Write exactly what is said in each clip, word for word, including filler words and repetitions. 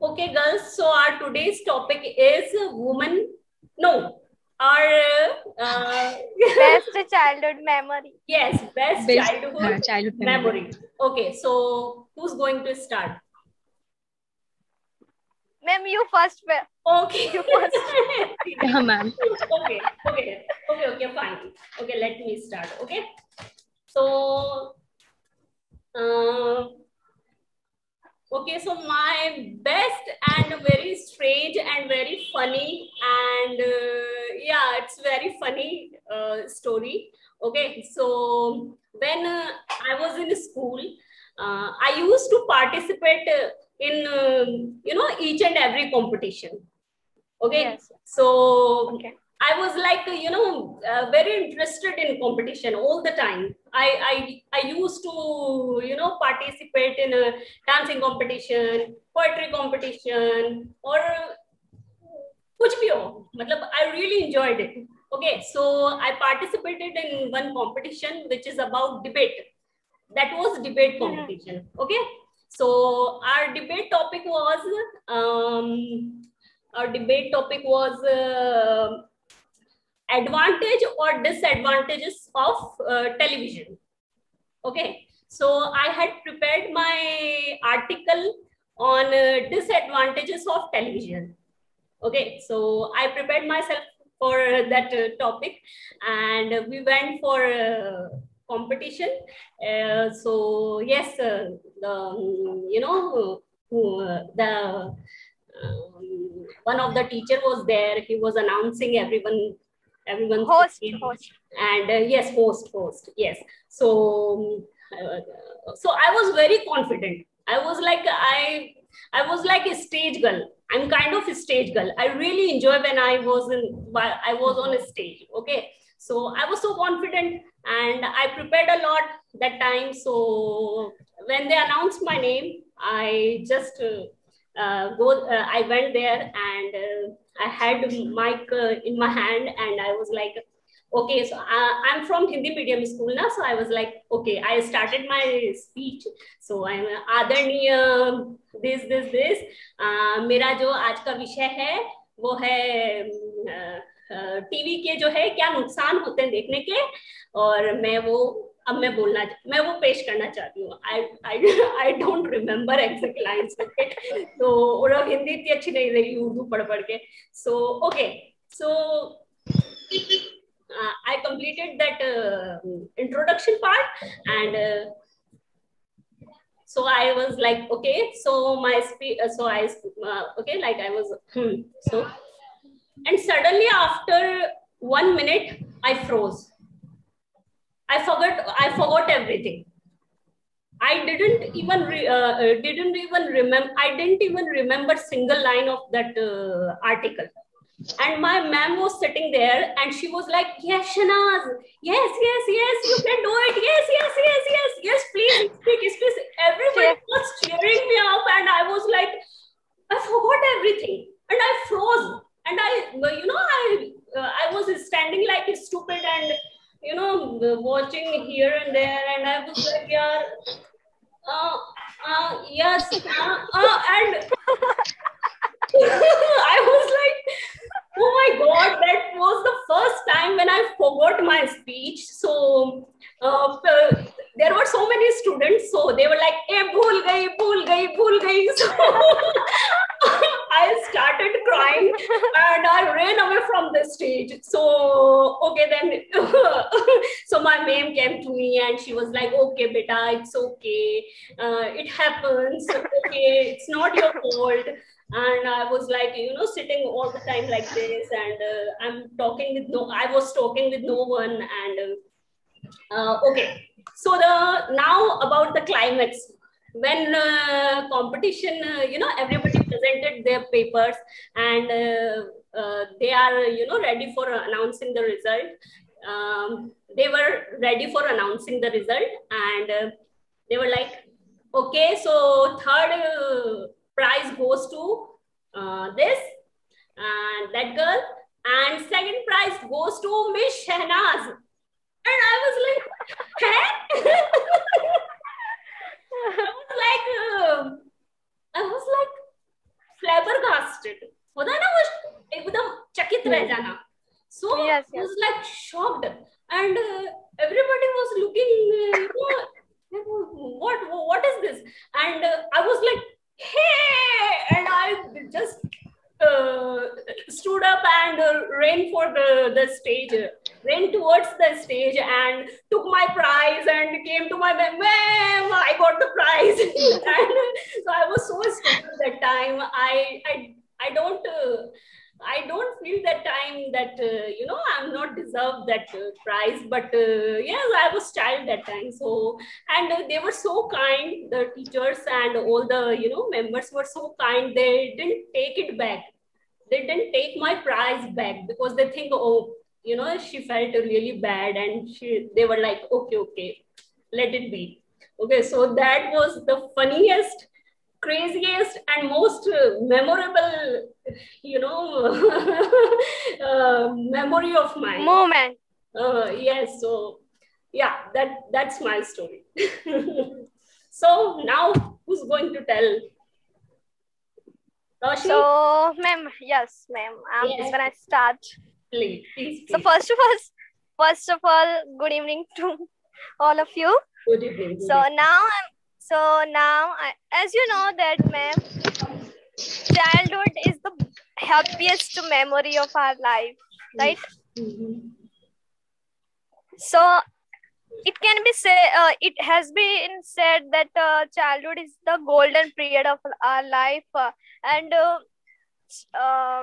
Okay, girls. So our today's topic is woman. No, our uh, Best childhood memory. yes, best, Best childhood uh, childhood memory. memory. Okay, so who's going to start? Ma'am, you first. Okay. You first. Yeah, ma'am. okay, okay, okay, okay, fine. Okay, let me start. Okay, so. Uh, Okay, so my best and very strange and very funny and uh, yeah, it's very funny uh, story. Okay, so when uh, I was in school, uh, I used to participate uh, in um, you know each and every competition. Okay, Yes. so Okay. I was like, you know, uh, very interested in competition all the time. I, I, I used to, you know, participate in a dancing competition, poetry competition, or कुछ भी हो. मतलब I really enjoyed it. Okay, so I participated in one competition which is about debate. That was debate competition. Okay, so our debate topic was um, our debate topic was. Uh, advantage or disadvantages of uh, television. Okay, so I had prepared my article on uh, disadvantages of television. Okay, so I prepared myself for that uh, topic, and we went for uh, competition. Uh, so yes, uh, the um, you know uh, the um, one of the teacher was there. He was announcing everyone everyone's Host, name. host. And uh, yes, host host yes. So uh, so I was very confident. I was like i i was like a stage girl. I'm kind of a stage girl. I really enjoy when I was in while I was on a stage. Okay, so I was so confident and I prepared a lot that time. So when they announced my name, I just uh, uh, go uh, I went there, and uh, I had mic uh, in my hand, and I was like, okay, so uh, I'm from Hindi medium school now, so I was like, okay, I started my speech. So I'm आदरणीय this this this uh, मेरा जो आज का विषय है वो है TV के जो है क्या नुकसान होते हैं देखने के, और मैं वो अब मैं बोलना मैं वो पेश करना चाहती हूँ. I I I don't remember exact lines. तो और अब हिंदी इतनी अच्छी नहीं रही उर्दू पढ़ पढ़ के. So okay, so I completed that uh, introduction part, and uh, so I was like, okay, so my spe- uh, so I uh, okay, like I was hmm, so, and suddenly after one minute I froze. I forgot I forgot everything. I didn't even re- uh, uh, didn't even remember. I didn't even remember single line of that uh, article. And my ma'am was sitting there, and she was like, yes, Shanaz, yes, yes, yes, you can do it. Yes, yes, yes, yes, yes, please speak, please. Everybody was cheering me up, and I was like, I forgot everything, and I froze. And I, you know, I, uh, I was standing like stupid, and you know, watching here and there, and I was like, yeah, uh, uh, yes, uh, uh, and I was like, oh my God, that was the first time when I forgot my speech. So uh, there were so many students, so they were like, "Eh, bhool gayi, bhool gayi, bhool gayi." So I started crying and I ran away from the stage. So okay, then so my ma'am came to me and she was like, "Okay, beta, it's okay. Uh, it happens. Okay, it's not your fault." And I was like, you know, sitting all the time like this, and uh, I'm talking with no, I was talking with no one, and uh, okay. So the now about the climax. When uh, competition, uh, you know, everybody presented their papers, and uh, uh, they are, you know, ready for announcing the result. Um, they were ready for announcing the result, and uh, they were like, okay, so third uh, prize goes to uh, this and that girl, and second prize goes to Miss Shehnaz. And I was like, hey? I was like, uh, I was like, रह जाना. So Yes, I yes. was like shocked, and uh, everybody was looking, uh, you know, what what is this? And uh, I was like, hey, and I just uh, stood up and uh, ran for the the stage, ran towards the stage, and took my prize and came to my ma'am, ma'am, I got the prize. And so I was so stupid that time. I I I don't. Uh, I don't feel that time that uh, you know, I'm not deserved that uh, prize, but uh, yes, I was child that time. So, and uh, they were so kind. The teachers and all the, you know, members were so kind. They didn't take it back. They didn't take my prize back because they think, oh, you know, she felt really bad, and she they were like, okay, okay, let it be. Okay, so that was the funniest, craziest, and most uh, memorable, you know, uh, memory of mine. Moment. Uh, yes, so yeah, that that's my story. So now, who's going to tell? Roshni? So, ma'am, yes, ma'am, I'm Yes, gonna start. please, please, So please. first of all, first of all, good evening to all of you. Good evening. Good So evening. now I'm so now I, as you know that, ma'am, childhood is the happiest memory of our life, right? Mhm. So it can be said, uh, it has been said that uh, childhood is the golden period of our life, uh, and uh, uh,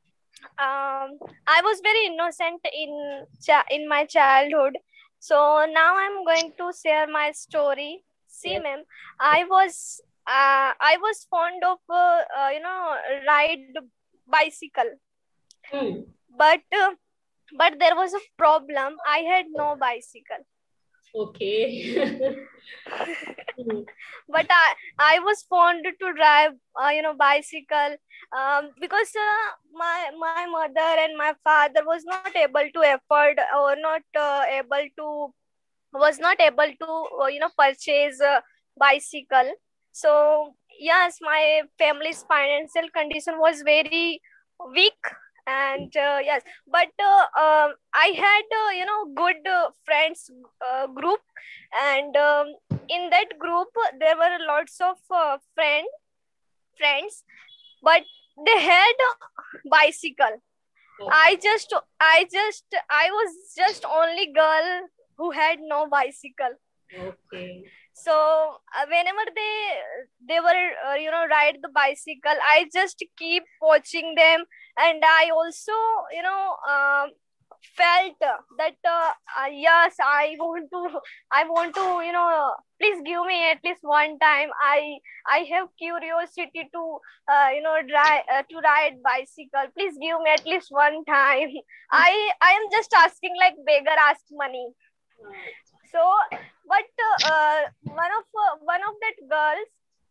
um, I was very innocent in cha- in my childhood. So now I'm going to share my story. See, Yes. ma'am, I was uh, I was fond of uh, uh, you know ride bicycle, Hmm. but uh, but there was a problem. I had no bicycle. Okay. Hmm. But I, I was fond to drive, uh, you know, bicycle, um, because uh, my my mother and my father was not able to afford, or not uh, able to was not able to uh, you know purchase a bicycle. So yes, my family's financial condition was very weak, and uh, yes, but uh, um, I had uh, you know good uh, friends uh, group, and um, in that group there were lots of uh, friend friends, but they had a bicycle. I just I just I was just only girl who had no bicycle. Okay. So uh, whenever they they were uh, you know ride the bicycle, I just keep watching them, and I also you know um felt that uh, uh, yes, I want to I want to you know please give me at least one time. I I have curiosity to uh, you know drive uh, to ride bicycle. Please give me at least one time. I I am just asking like beggar ask money. So, but uh, one of uh, one of that girls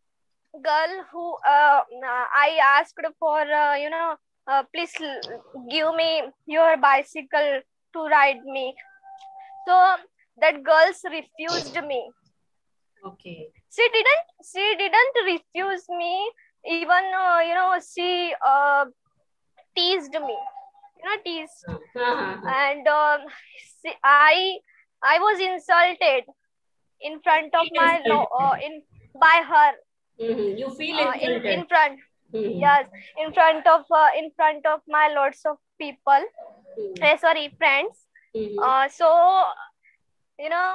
girl who uh, I asked for uh, you know uh, please give me your bicycle to ride me. So that girls refused me. Okay. She didn't she didn't refuse me. Even uh, you know she uh, teased me. You know teased. Uh-huh. And um, she, I I was insulted in front of Feel my lo- uh, insulted. in by her. Mhm. You feel Uh, in insulted. in front Mhm. yes in front of uh, in front of my lots of people, Mhm. eh, sorry, friends. Mhm. Uh, so you know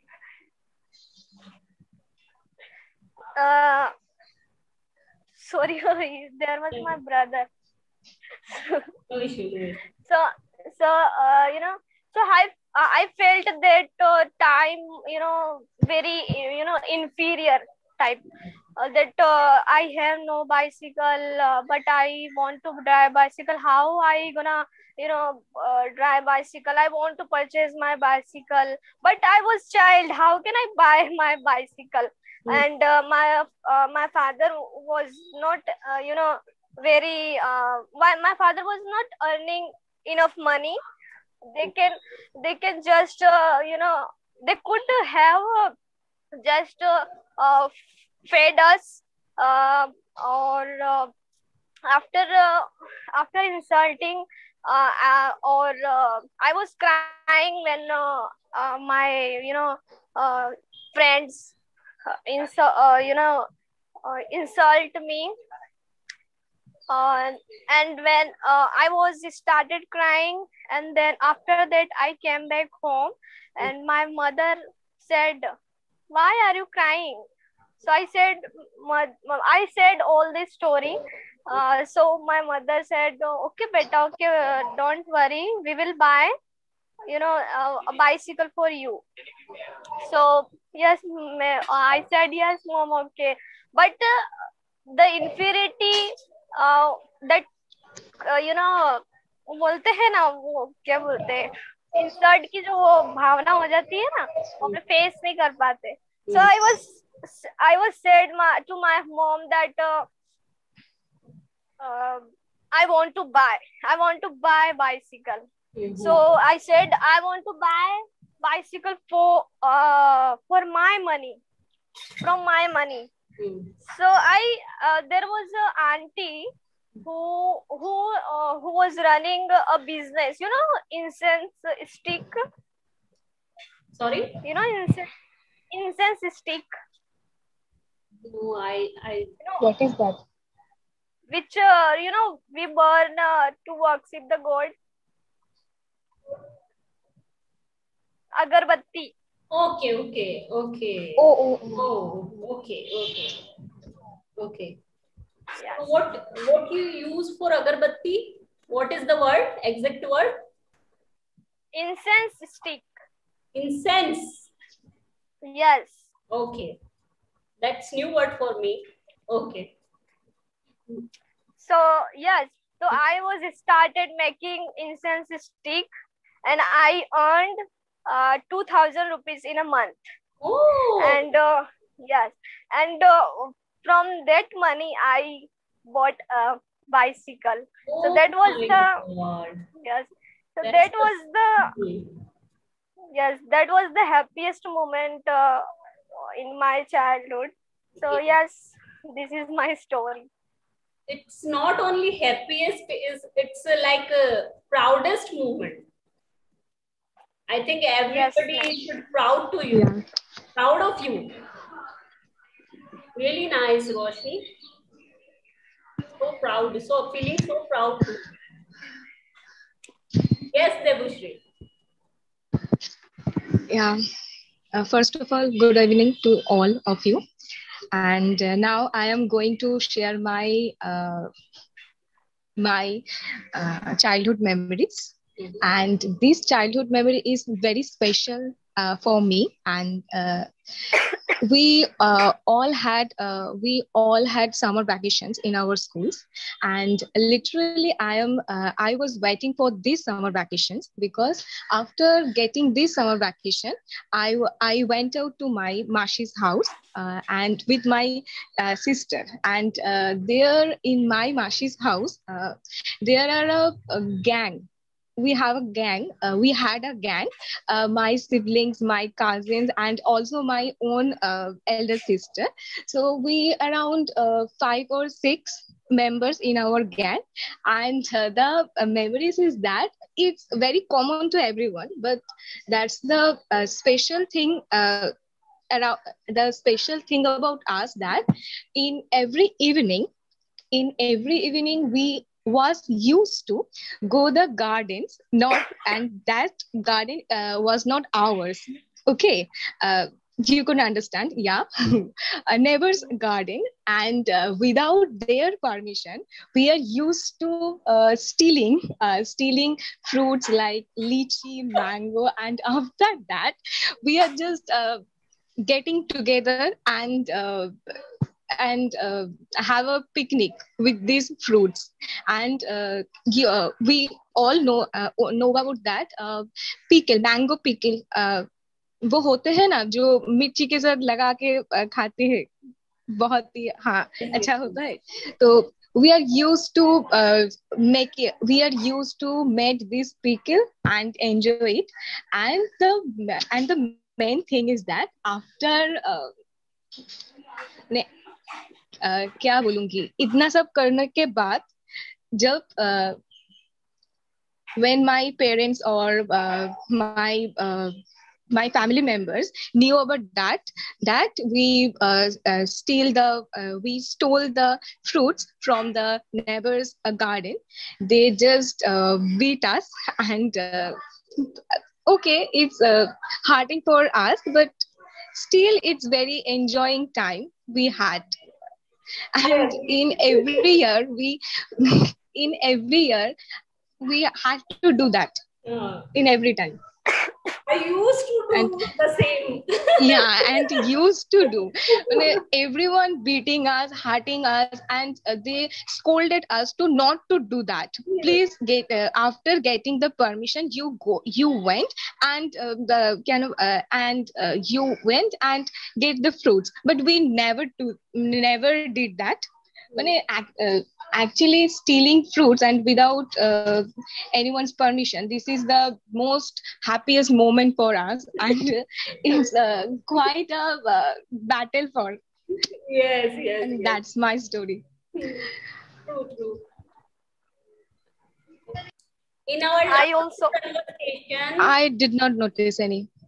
uh, sorry, there was my brother. No issue. No issue. so so uh, you know so i uh, I felt that uh, time, you know very you know inferior type, uh, that uh, I have no bicycle, uh, but I want to drive bicycle. How I gonna you know uh, drive bicycle? I want to purchase my bicycle, but I was child. How can I buy my bicycle? Mm. And uh, my uh, my father was not uh, you know very uh, my, my father was not earning enough money. They can they can just uh, you know they could have uh, just uh, uh, fed us, uh, or uh, after uh, after insulting uh, uh, or uh, I was crying when uh, uh, my you know uh, friends uh, insult uh, you know uh, insult me, uh, and when uh, I was started crying, and then after that I came back home, and my mother said, "Why are you crying?" So I said, I said all this story. Uh, so my mother said, "Okay, beta, okay, uh, don't worry, we will buy, you know, uh, a bicycle for you." So yes, I said yes, mom, okay. But uh, the inferiority, uh, that uh, you know, बोलते हैं ना, वो क्या बोलते हैं, insult की जो वो भावना हो जाती है ना, वो अपने फेस नहीं कर पाते. So I was I was said my, to my mom that uh, uh, I want to buy I want to buy bicycle. Mm-hmm. So I said I want to buy bicycle for uh, for my money, from my money. Mm. So I uh, there was a auntie who who uh, who was running a business, you know, incense stick. Sorry? You know, incense, incense stick. No, I, I. You know, what is that? Which uh, you know, we burn uh, to worship the god. Agarbatti. Okay, okay, okay. Oh, oh, oh. Oh, okay, okay, okay. Yes. So what what you use for agarbatti? What is the word? Exact word? Incense stick. Incense. Yes. Okay, that's new word for me. Okay. So yes, so I was started making incense stick, and I earned uh, two thousand rupees in a month. Oh. And uh, yes, and uh, from that money I bought a bicycle. Oh, so that was the God. Yes. So That's that the was the thing. Yes, that was the happiest moment uh, in my childhood. So yes, this is my story. It's not only happiest, is it's a, like a proudest moment. I think everybody Yes, should proud to you, Yeah. proud of you. Really nice, Roshni. So proud, so feeling so proud too. Yes, Debushri. Yeah. Uh, first of all, good evening to all of you. And uh, now I am going to share my uh, my uh, childhood memories. Mm-hmm. And this childhood memory is very special uh, for me. And uh, we uh, all had uh, we all had summer vacations in our schools, and literally i am uh, I was waiting for these summer vacations, because after getting this summer vacation, i i went out to my mashi's house uh, and with my uh, sister. And uh, there in my mashi's house, uh, there are a, a gang. We have a gang. Uh, we had a gang. Uh, my siblings, my cousins, and also my own uh, elder sister. So we around uh, five or six members in our gang. And uh, the uh, memories is that it's very common to everyone, but that's the uh, special thing. Uh, around the special thing about us, that in every evening in every evening we was used to go the gardens, not and that garden uh, was not ours. Okay. uh, you could understand, yeah. A neighbor's garden, and uh, without their permission we are used to uh, stealing uh, stealing fruits like lychee, mango, and after that we are just uh, getting together and uh, and uh, have a picnic with these fruits. And uh, you, uh, we all know uh, know about that uh, pickle, mango pickle. uh, वो होते हैं ना जो मिर्ची के साथ लगा के uh, खाते हैं, बहुत ही हाँ अच्छा होता है. तो we are used to uh, make it, we are used to make this pickle and enjoy it. And the and the main thing is that after uh, ने, Uh, क्या बोलूंगी, इतना सब करने के बाद जब uh, when my parents or uh, my uh, my family members knew about that, that we uh, uh, steal the uh, we stole the fruits from the neighbor's uh, garden. They just uh, beat us, and uh, okay, it's uh, hurting for us, but still it's very enjoying time we had. I And in agree. every year we in every year we had to do that Uh, in every time. I used to And do the same. yeah, and used to do. When, uh, everyone beating us, hurting us, and uh, they scolded us to not to do that. Yes. Please get uh, after getting the permission, you go, you went, and uh, the kind of uh, and uh, you went and get the fruits. But we never do, never did that. When I ac- uh, actually stealing fruits and without uh, anyone's permission, this is the most happiest moment for us, and it's uh, quite a uh, battle for. Yes, yes, And yes. that's my story. Hmm. True, true. In our I last also conversation, I did not notice any.